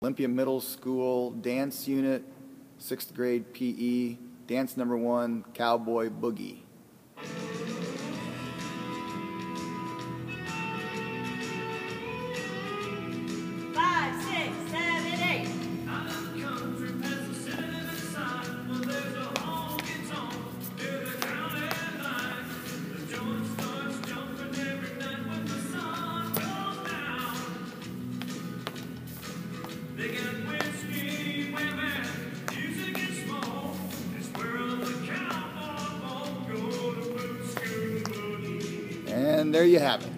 Olympia Middle School Dance Unit, 6th grade PE, dance number 1, Cowboy Boogie. 5, 6, 7, 8. And there you have it.